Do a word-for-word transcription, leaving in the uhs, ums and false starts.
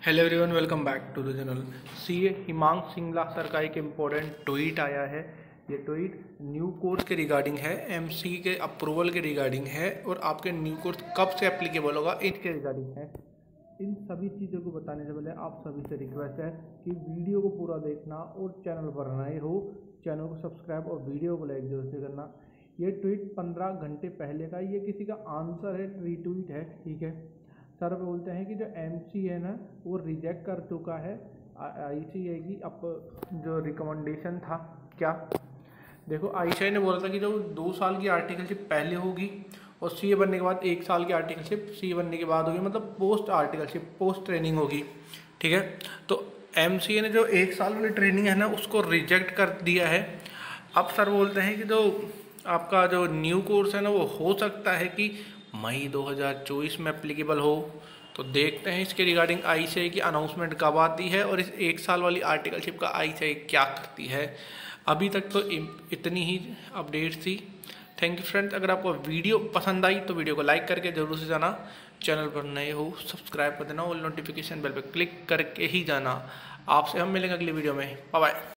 Hello everyone, welcome back to the channel. CA Himank Singla sir का एक important tweet आया है। ये ट्वीट न्यू कोर्स के रिगार्डिंग है, एमसी के अप्रूवल के रिगार्डिंग है और आपके न्यू कोर्स कब से एप्लीकेबल होगा इसके रिगार्डिंग है। इन सभी चीज़ों को बताने से पहले आप सभी से रिक्वेस्ट है कि वीडियो को पूरा देखना और चैनल पर नए हो चैनल को सब्सक्राइब और वीडियो को लाइक जरूर से करना। ये ट्वीट पंद्रह घंटे पहले का, ये किसी का आंसर है, रीट्वीट है, ठीक है। सर बोलते हैं कि जो एमसी है ना वो रिजेक्ट कर चुका है आईसीएआई की अप जो रिकमेंडेशन था। क्या देखो, आईसीएआई ने बोला था कि जो दो साल की आर्टिकलशिप पहले होगी और सीए बनने के बाद एक साल की आर्टिकलशिप सीए बनने के बाद होगी, मतलब पोस्ट आर्टिकलशिप पोस्ट ट्रेनिंग होगी, ठीक है। तो एमसीए ने जो एक साल वाली ट्रेनिंग है ना उसको रिजेक्ट कर दिया है। अब सर बोलते हैं कि जो आपका जो न्यू कोर्स है ना वो हो सकता है कि मई दो हज़ार चौबीस में एप्लीकेबल हो। तो देखते हैं इसके रिगार्डिंग आईसीएआई की अनाउंसमेंट कब आती है और इस एक साल वाली आर्टिकलशिप का आईसीएआई क्या करती है। अभी तक तो इतनी ही अपडेट थी। Thank you friends. अगर आपको वीडियो पसंद आई तो वीडियो को लाइक करके जरूर से जाना, चैनल पर नए हो सब्सक्राइब कर देना और नोटिफिकेशन बेल पर क्लिक करके ही जाना। आपसे हम मिलेंगे अगली वीडियो में। Bye bye.